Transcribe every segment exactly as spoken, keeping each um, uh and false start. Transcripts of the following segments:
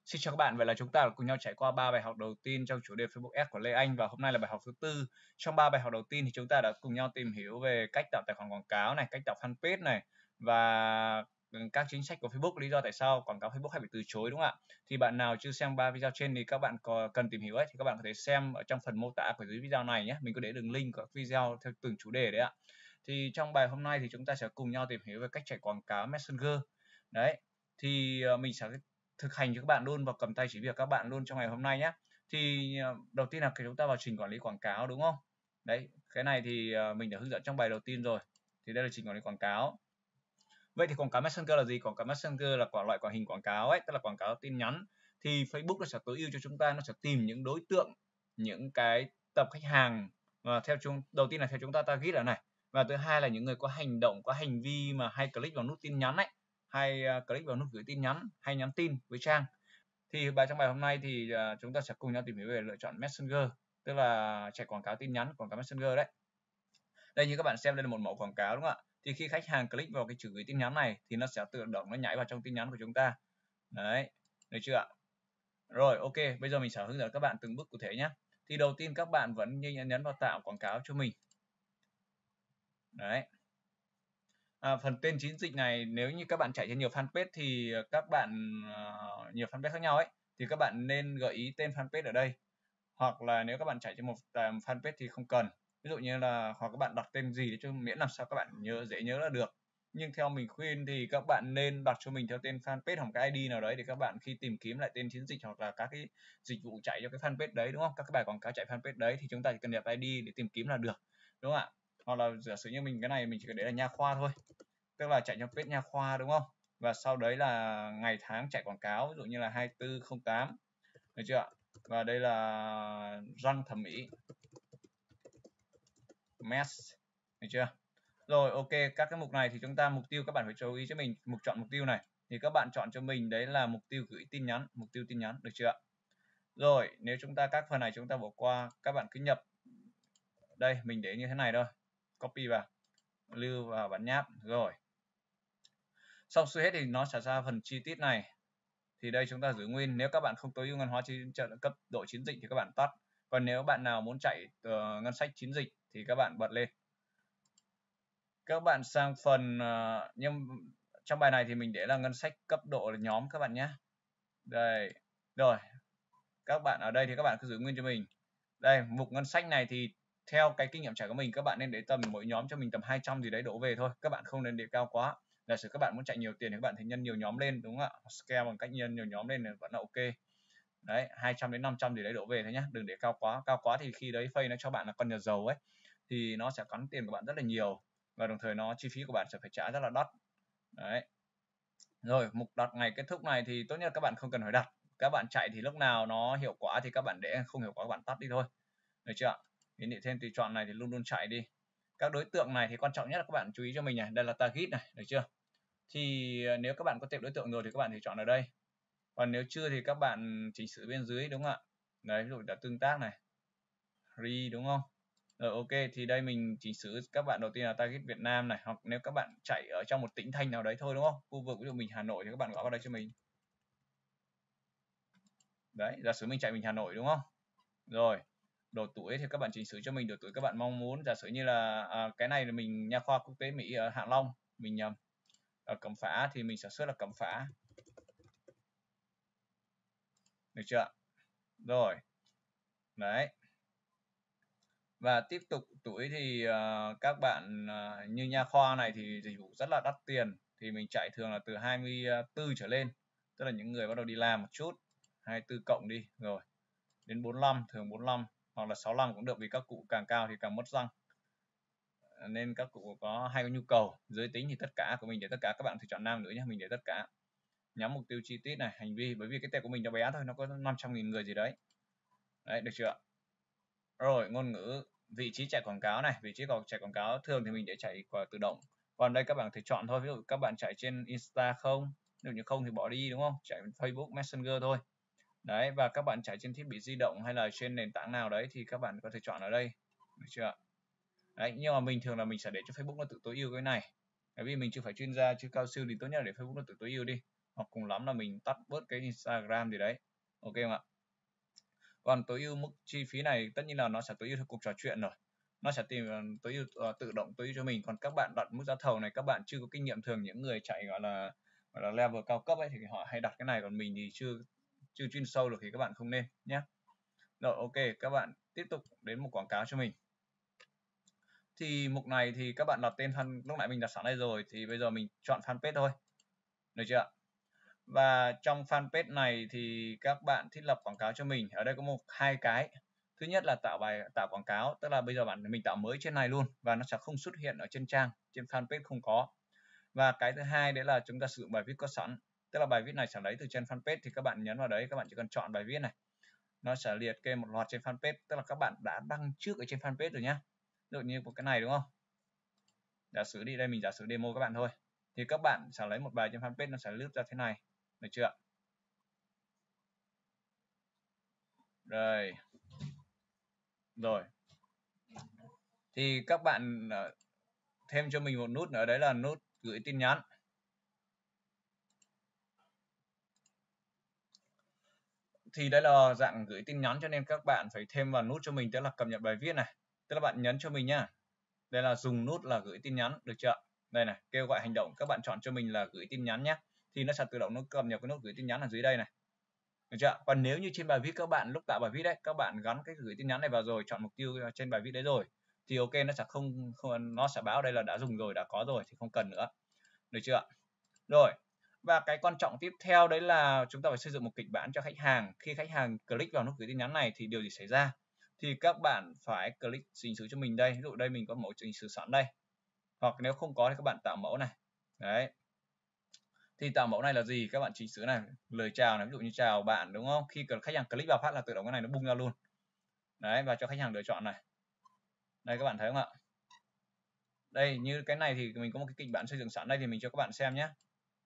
Xin chào các bạn, vậy là chúng ta cùng nhau trải qua ba bài học đầu tiên trong chủ đề Facebook Ads của Lê Anh và hôm nay là bài học thứ tư. Trong ba bài học đầu tiên thì chúng ta đã cùng nhau tìm hiểu về cách tạo tài khoản quảng cáo này, cách tạo fanpage này và ừ, các chính sách của Facebook, lý do tại sao quảng cáo Facebook hay bị từ chối, đúng không ạ? Thì bạn nào chưa xem ba video trên thì các bạn có cần tìm hiểu ấy thì các bạn có thể xem ở trong phần mô tả của dưới video này nhé. Mình có để đường link của các video theo từng chủ đề đấy ạ. Thì trong bài hôm nay thì chúng ta sẽ cùng nhau tìm hiểu về cách chạy quảng cáo Messenger. Đấy. Thì uh, mình sẽ thực hành cho các bạn luôn và cầm tay chỉ việc các bạn luôn trong ngày hôm nay nhé. Thì uh, đầu tiên là chúng ta vào trình quản lý quảng cáo, đúng không? Đấy, cái này thì uh, mình đã hướng dẫn trong bài đầu tiên rồi. Thì đây là trình quản lý quảng cáo. Vậy thì quảng cáo Messenger là gì? Quảng cáo Messenger là quả loại quả hình quảng cáo ấy, tức là quảng cáo tin nhắn. Thì Facebook nó sẽ tối ưu cho chúng ta, nó sẽ tìm những đối tượng, những cái tập khách hàng và theo chúng đầu tiên là theo chúng ta target là này, và thứ hai là những người có hành động, có hành vi mà hay click vào nút tin nhắn ấy, hay uh, click vào nút gửi tin nhắn, hay nhắn tin với trang. Thì bài trong bài hôm nay thì uh, chúng ta sẽ cùng nhau tìm hiểu về lựa chọn Messenger, tức là chạy quảng cáo tin nhắn, quảng cáo Messenger đấy. Đây như các bạn xem, đây là một mẫu quảng cáo, đúng không ạ? Thì khi khách hàng click vào cái chữ gửi tin nhắn này thì nó sẽ tự động nó nhảy vào trong tin nhắn của chúng ta. Đấy, được chưa ạ? Rồi, ok, bây giờ mình sẽ hướng dẫn các bạn từng bước cụ thể nhé. Thì đầu tiên các bạn vẫn như nhấn vào tạo quảng cáo cho mình. Đấy. À, phần tên chiến dịch này nếu như các bạn chạy trên nhiều fanpage thì các bạn uh, nhiều fanpage khác nhau ấy thì các bạn nên gợi ý tên fanpage ở đây, hoặc là nếu các bạn chạy trên một fanpage thì không cần, ví dụ như là hoặc các bạn đặt tên gì để cho miễn làm sao các bạn nhớ dễ nhớ là được. Nhưng theo mình khuyên thì các bạn nên đặt cho mình theo tên fanpage hoặc cái i đê nào đấy để các bạn khi tìm kiếm lại tên chiến dịch hoặc là các cái dịch vụ chạy cho cái fanpage đấy, đúng không? Các cái bài quảng cáo chạy fanpage đấy thì chúng ta chỉ cần nhập i đê để tìm kiếm là được, đúng không ạ? Hoặc là giả sử như mình cái này mình chỉ cần để là nha khoa thôi, tức là chạy trong page nha khoa, đúng không? Và sau đấy là ngày tháng chạy quảng cáo, ví dụ như là hai tư không tám, được chưa ạ? Và đây là răng thẩm mỹ mess, được chưa? Rồi, ok, các cái mục này thì chúng ta mục tiêu các bạn phải chú ý cho mình mục chọn mục tiêu này thì các bạn chọn cho mình đấy là mục tiêu gửi tin nhắn, mục tiêu tin nhắn, được chưa ạ? Rồi, nếu chúng ta các phần này chúng ta bỏ qua, các bạn cứ nhập đây, mình để như thế này thôi, copy vào, lưu vào bản nháp. Rồi, xong xuôi hết thì nó sẽ ra phần chi tiết này. Thì đây chúng ta giữ nguyên. Nếu các bạn không tối ưu ngân hóa trợ cấp độ chiến dịch thì các bạn tắt. Còn nếu bạn nào muốn chạy uh, ngân sách chiến dịch thì các bạn bật lên. Các bạn sang phần uh, nhưng trong bài này thì mình để là ngân sách cấp độ là nhóm các bạn nhé. Đây. Rồi. Các bạn ở đây thì các bạn cứ giữ nguyên cho mình. Đây, mục ngân sách này thì theo cái kinh nghiệm trải của mình, các bạn nên để tầm mỗi nhóm cho mình tầm hai trăm gì đấy đổ về thôi. Các bạn không nên để cao quá. Giả sử các bạn muốn chạy nhiều tiền thì các bạn thì nhân nhiều nhóm lên, đúng không ạ? Scale bằng cách nhân nhiều nhóm lên là vẫn là ok. Đấy, hai trăm đến năm trăm gì đấy đổ về thôi nhá, đừng để cao quá. Cao quá thì khi đấy Face nó cho bạn là con nhà giàu ấy thì nó sẽ cắn tiền của bạn rất là nhiều và đồng thời nó chi phí của bạn sẽ phải trả rất là đắt. Đấy. Rồi, mục đặt ngày kết thúc này thì tốt nhất các bạn không cần phải đặt. Các bạn chạy thì lúc nào nó hiệu quả thì các bạn để, không hiệu quả các bạn tắt đi thôi. Được chưa ạ? Hiển thị thêm tùy chọn này thì luôn luôn chạy đi. Các đối tượng này thì quan trọng nhất là các bạn chú ý cho mình này, đây là target này, được chưa? Thì nếu các bạn có tệp đối tượng rồi thì các bạn thì chọn ở đây. Còn nếu chưa thì các bạn chỉnh sửa bên dưới, đúng không ạ? Đấy, ví dụ đã tương tác này, free, đúng không? Rồi, ok, thì đây mình chỉnh sửa các bạn đầu tiên là target Việt Nam này, hoặc nếu các bạn chạy ở trong một tỉnh thành nào đấy thôi, đúng không? Khu vực ví dụ mình Hà Nội thì các bạn gõ vào đây cho mình. Đấy, giả sử mình chạy mình Hà Nội, đúng không? Rồi, độ tuổi thì các bạn chỉnh sửa cho mình độ tuổi các bạn mong muốn. Giả sử như là à, cái này là mình nha khoa quốc tế Mỹ ở Hạ Long, mình nhầm. Ở Cẩm Phả thì mình sản xuất là Cẩm Phả. Được chưa ạ? Rồi. Đấy. Và tiếp tục tuổi thì uh, các bạn uh, như nha khoa này thì dịch vụ rất là đắt tiền thì mình chạy thường là từ hai mươi tư trở lên, tức là những người bắt đầu đi làm một chút, hai mươi tư cộng đi rồi đến bốn mươi lăm, thường bốn mươi lăm hoặc là sáu mươi lăm cũng được vì các cụ càng cao thì càng mất răng, nên các cụ có hay có nhu cầu. Giới tính thì tất cả của mình để tất cả, các bạn thì chọn nam nữ nhé, mình để tất cả. Nhắm mục tiêu chi tiết này, hành vi, bởi vì cái tệp của mình nó bé thôi, nó có năm trăm nghìn người gì đấy. Đấy, được chưa? Rồi, ngôn ngữ, vị trí chạy quảng cáo này, vị trí còn chạy quảng cáo thường thì mình để chạy qua tự động. Còn đây các bạn thể chọn thôi, ví dụ các bạn chạy trên Insta không, nếu như không thì bỏ đi, đúng không? Chạy Facebook Messenger thôi. Đấy, và các bạn chạy trên thiết bị di động hay là trên nền tảng nào đấy thì các bạn có thể chọn ở đây, được chưa? Đấy, nhưng mà mình thường là mình sẽ để cho Facebook nó tự tối ưu cái này, bởi vì mình chưa phải chuyên gia, chưa cao siêu thì tốt nhất là để Facebook nó tự tối ưu đi. hoặc cùng lắm là mình tắt bớt cái Instagram gì đấy, ok không ạ? Còn tối ưu mức chi phí này tất nhiên là nó sẽ tối ưu theo cuộc trò chuyện rồi, nó sẽ tìm tối ưu uh, tự động tối ưu cho mình. Còn các bạn đặt mức giá thầu này các bạn chưa có kinh nghiệm, thường những người chạy gọi là gọi là level cao cấp ấy thì họ hay đặt cái này, còn mình thì chưa chưa chuyên sâu được thì các bạn không nên nhé. Rồi ok, các bạn tiếp tục đến một quảng cáo cho mình. Thì mục này thì các bạn đặt tên fan, lúc nãy mình đặt sẵn đây rồi, thì bây giờ mình chọn fanpage thôi, được chưa ạ? Và trong fanpage này thì các bạn thiết lập quảng cáo cho mình. Ở đây có một hai cái. Thứ nhất là tạo bài tạo quảng cáo, tức là bây giờ bạn mình tạo mới trên này luôn và nó sẽ không xuất hiện ở trên trang, trên fanpage không có. Và cái thứ hai đấy là chúng ta sử dụng bài viết có sẵn, tức là bài viết này sẽ lấy từ trên fanpage, thì các bạn nhấn vào đấy, các bạn chỉ cần chọn bài viết này, nó sẽ liệt kê một loạt trên fanpage, tức là các bạn đã đăng trước ở trên fanpage rồi nhá. Ví dụ như một cái này đúng không? Giả sử đi đây, mình giả sử demo các bạn thôi, thì các bạn sẽ lấy một bài trên fanpage, nó sẽ lướt ra thế này, được chưa? Rồi rồi thì các bạn thêm cho mình một nút nữa, đấy là nút gửi tin nhắn. Thì đây là dạng gửi tin nhắn, cho nên các bạn phải thêm vào nút cho mình, tức là cập nhật bài viết này, tức là bạn nhấn cho mình nhá. Đây là dùng nút là gửi tin nhắn, được chưa? Đây này, kêu gọi hành động, các bạn chọn cho mình là gửi tin nhắn nhé, thì nó sẽ tự động nó cập nhật cái nút gửi tin nhắn ở dưới đây này, được chưa? Còn nếu như trên bài viết các bạn lúc tạo bài viết đấy, các bạn gắn cái gửi tin nhắn này vào rồi, chọn mục tiêu trên bài viết đấy rồi, thì ok, nó sẽ không, không nó sẽ báo đây là đã dùng rồi, đã có rồi, thì không cần nữa, được chưa? Rồi, và cái quan trọng tiếp theo đấy là chúng ta phải xây dựng một kịch bản cho khách hàng. Khi khách hàng click vào nút gửi tin nhắn này thì điều gì xảy ra? Thì các bạn phải click chỉnh sửa cho mình đây. Ví dụ đây mình có mẫu chỉnh sửa sẵn đây. Hoặc nếu không có thì các bạn tạo mẫu này. Đấy. Thì tạo mẫu này là gì? Các bạn chỉnh sửa này, lời chào này, ví dụ như chào bạn đúng không? Khi khách hàng click vào phát là tự động cái này nó bung ra luôn. Đấy, và cho khách hàng lựa chọn này. Đây các bạn thấy không ạ? Đây, như cái này thì mình có một cái kịch bản xây dựng sẵn đây, thì mình cho các bạn xem nhé.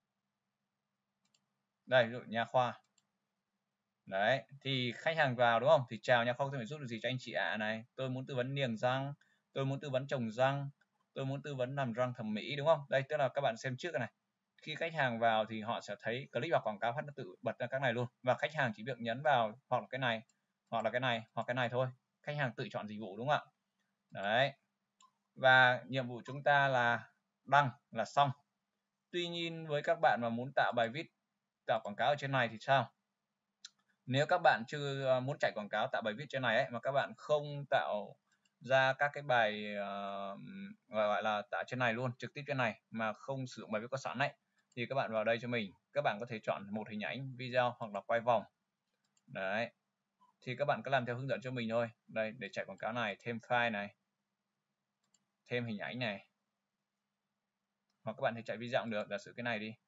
Đây, ví dụ nha khoa. Đấy, thì khách hàng vào đúng không? Thì chào nha khoa, tôi phải giúp được gì cho anh chị ạ? À này, tôi muốn tư vấn niềng răng, tôi muốn tư vấn trồng răng, tôi muốn tư vấn làm răng thẩm mỹ đúng không? Đây, tức là các bạn xem trước này. Khi khách hàng vào thì họ sẽ thấy click vào quảng cáo phát nó tự bật ra các này luôn, và khách hàng chỉ việc nhấn vào hoặc là cái này, hoặc là cái này, hoặc cái này thôi. Khách hàng tự chọn dịch vụ đúng không ạ? Đấy. Và nhiệm vụ chúng ta là đăng là xong. Tuy nhiên với các bạn mà muốn tạo bài viết, tạo quảng cáo ở trên này thì sao? Nếu các bạn chưa muốn chạy quảng cáo tạo bài viết trên này ấy, mà các bạn không tạo ra các cái bài uh, gọi là tạo trên này luôn, trực tiếp trên này mà không sử dụng bài viết có sẵn ấy, thì các bạn vào đây cho mình, các bạn có thể chọn một hình ảnh video hoặc là quay vòng. Đấy, thì các bạn cứ làm theo hướng dẫn cho mình thôi. Đây, để chạy quảng cáo này, thêm file này, thêm hình ảnh này, hoặc các bạn thể chạy video cũng được, giả sử cái này đi.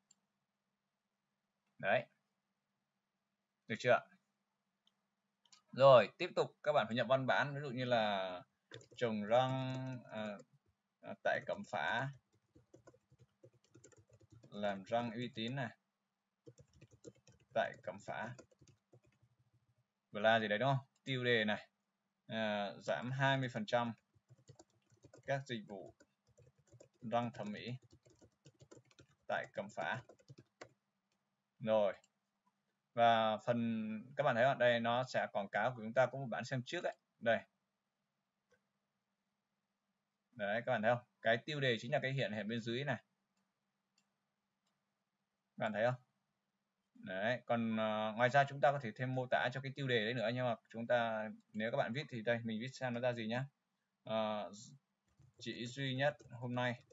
Đấy, được chưa? Rồi tiếp tục các bạn phải nhập văn bản, ví dụ như là trồng răng à, à, tại Cẩm Phả, làm răng uy tín này, tại Cẩm Phả, là gì đấy đúng không? Tiêu đề này, à, giảm hai mươi phần trăm các dịch vụ răng thẩm mỹ tại Cẩm Phả. Rồi, và phần các bạn thấy ở đây nó sẽ quảng cáo của chúng ta có một bản xem trước ấy, đây. Đấy, các bạn thấy không? Cái tiêu đề chính là cái hiện hiện bên dưới này. Các bạn thấy không? Đấy, còn uh, ngoài ra chúng ta có thể thêm mô tả cho cái tiêu đề đấy nữa, nhưng mà chúng ta nếu các bạn viết thì đây mình viết xem nó ra gì nhá. Uh, chỉ duy nhất hôm nay.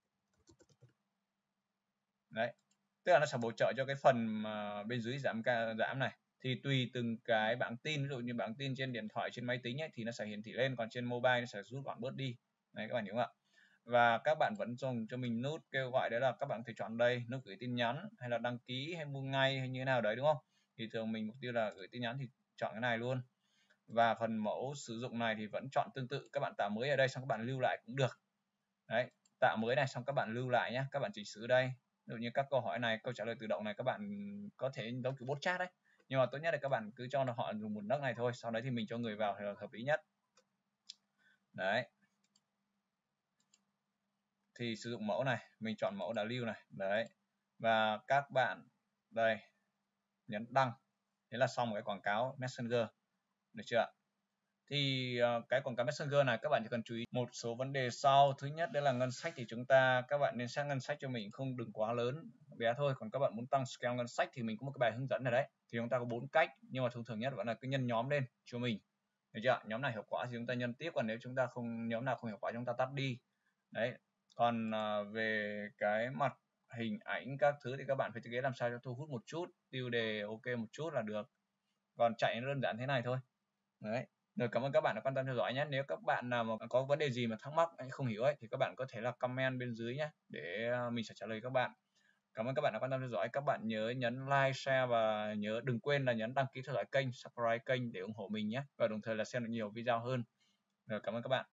Đấy, tức là nó sẽ bổ trợ cho cái phần mà bên dưới giảm ca giảm này, thì tùy từng cái bảng tin, ví dụ như bảng tin trên điện thoại trên máy tính ấy, thì nó sẽ hiển thị lên, còn trên mobile nó sẽ rút gọn bớt đi. Đấy các bạn hiểu không ạ? Và các bạn vẫn dùng cho mình nút kêu gọi, đấy là các bạn có thể chọn đây, nút gửi tin nhắn hay là đăng ký hay mua ngay hay như thế nào đấy đúng không? Thì thường mình mục tiêu là gửi tin nhắn thì chọn cái này luôn. Và phần mẫu sử dụng này thì vẫn chọn tương tự, các bạn tạo mới ở đây xong các bạn lưu lại cũng được. Đấy, tạo mới này xong các bạn lưu lại nhé, các bạn chỉnh sửa đây. Ví dụ như các câu hỏi này, câu trả lời tự động này, các bạn có thể giống kiểu bot chat đấy, nhưng mà tốt nhất là các bạn cứ cho họ dùng một nấc này thôi, sau đấy thì mình cho người vào thì là hợp lý nhất. Đấy, thì sử dụng mẫu này, mình chọn mẫu đã lưu này. Đấy, và các bạn đây nhấn đăng, thế là xong cái quảng cáo Messenger, được chưa ạ? Thì uh, cái quảng cáo Messenger này các bạn chỉ cần chú ý một số vấn đề sau. Thứ nhất đó là ngân sách, thì chúng ta các bạn nên set ngân sách cho mình không đừng quá lớn, bé thôi. Còn các bạn muốn tăng scale ngân sách thì mình có một cái bài hướng dẫn ở đấy, thì chúng ta có bốn cách, nhưng mà thông thường nhất vẫn là cứ nhân nhóm lên cho mình, được chưa? Nhóm này hiệu quả thì chúng ta nhân tiếp, còn nếu chúng ta không nhóm nào không hiệu quả chúng ta tắt đi đấy. Còn uh, về cái mặt hình ảnh các thứ thì các bạn phải thiết kế làm sao cho thu hút một chút, tiêu đề ok một chút là được, còn chạy nó đơn giản thế này thôi đấy. Rồi, cảm ơn các bạn đã quan tâm theo dõi nhé. Nếu các bạn nào mà có vấn đề gì mà thắc mắc hay không hiểu ấy thì các bạn có thể là comment bên dưới nhé, để mình sẽ trả lời các bạn. Cảm ơn các bạn đã quan tâm theo dõi. Các bạn nhớ nhấn like, share và nhớ đừng quên là nhấn đăng ký theo dõi kênh, subscribe kênh để ủng hộ mình nhé, và đồng thời là xem được nhiều video hơn. Rồi, cảm ơn các bạn.